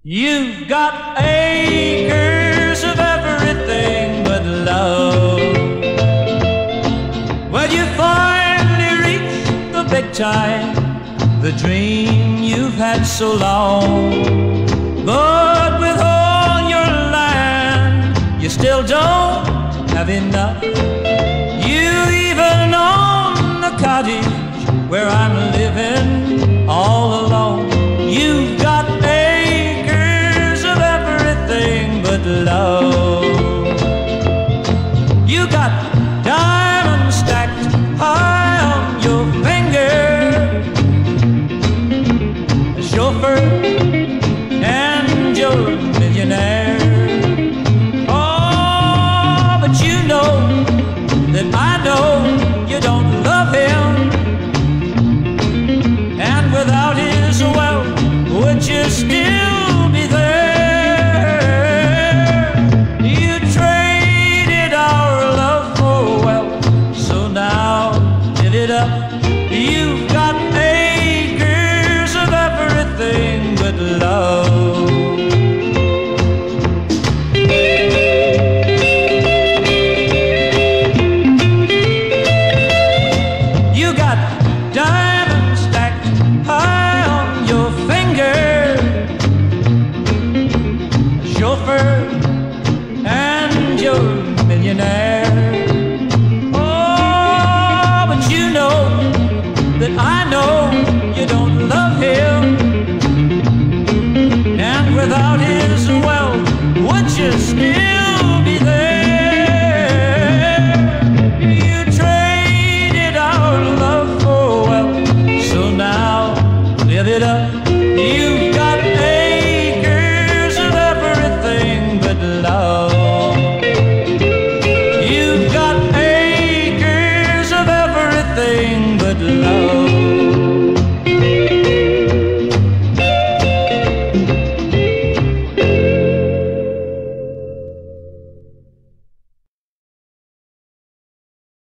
You've got acres of everything but love. When you finally reach the big time, the dream you've had so long. But with all your land, you still don't have enough. You even own the cottage where I'm living all alone. You've got acres of everything but love. You got diamonds stacked high on your finger, a chauffeur, and you're a millionaire. Oh, but you know that I know you don't love him, and without his wealth, would you still be there? You traded our love for wealth, so now give it up. You've got acres of everything but love. You got diamonds stacked high on your finger, a chauffeur, and you're a millionaire. Oh, but you know that I know you don't love him, and without his wealth, would you still